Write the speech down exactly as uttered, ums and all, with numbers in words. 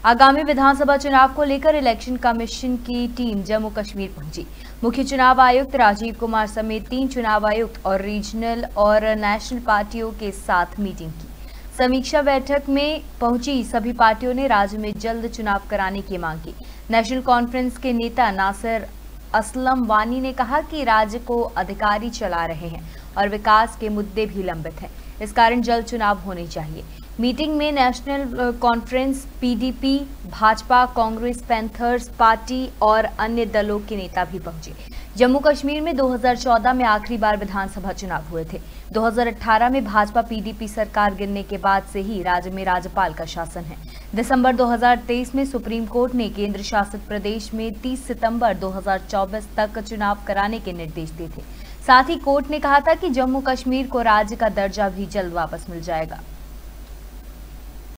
आगामी विधानसभा चुनाव को लेकर इलेक्शन कमीशन की टीम जम्मू कश्मीर पहुंची। मुख्य चुनाव आयुक्त राजीव कुमार समेत तीन चुनाव आयुक्त और रीजनल और नेशनल पार्टियों के साथ मीटिंग की। समीक्षा बैठक में पहुंची सभी पार्टियों ने राज्य में जल्द चुनाव कराने की मांग की। नेशनल कॉन्फ्रेंस के नेता नासिर असलम वानी ने कहा कि राज्य को अधिकारी चला रहे हैं और विकास के मुद्दे भी लंबित हैं, इस कारण जल्द चुनाव होने चाहिए। मीटिंग में नेशनल कॉन्फ्रेंस, पीडीपी, भाजपा, कांग्रेस, पैंथर्स पार्टी और अन्य दलों के नेता भी पहुंचे। जम्मू कश्मीर में दो हज़ार चौदह में आखिरी बार विधानसभा चुनाव हुए थे। दो हज़ार अठारह में भाजपा पीडीपी सरकार गिरने के बाद से ही राज्य में राज्यपाल का शासन है। दिसंबर दो हज़ार तेईस में सुप्रीम कोर्ट ने केंद्र शासित प्रदेश में तीस सितंबर दो हज़ार चौबीस तक चुनाव कराने के निर्देश दिए थे। साथ ही कोर्ट ने कहा था कि जम्मू कश्मीर को राज्य का दर्जा भी जल्द वापस मिल जाएगा।